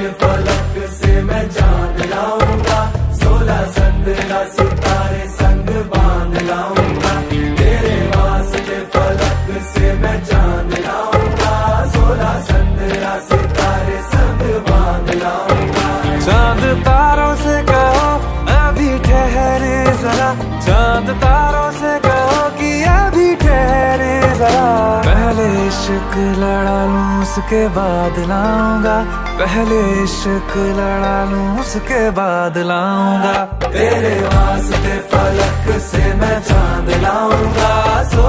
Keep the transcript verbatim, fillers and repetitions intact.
फलक से मैं चांद लाऊंगा, सोलह चंद्रा सितारे संग बांध लाऊंगा। तेरे वास्ते फलक से मैं चांद लाऊंगा, सोलह चंद्रा सितारे संग बांध लाऊंगा। चांद तारों से कहो अभी ठहरे जरा, चांद तारों से कहो कि अभी ठहरे जरा। पहले इश्क लड़ा लूं उसके बाद लाऊंगा, पहले इश्क लड़ा लूं उसके बाद लाऊंगा। तेरे वास्ते फलक से मैं चांद लाऊंगा।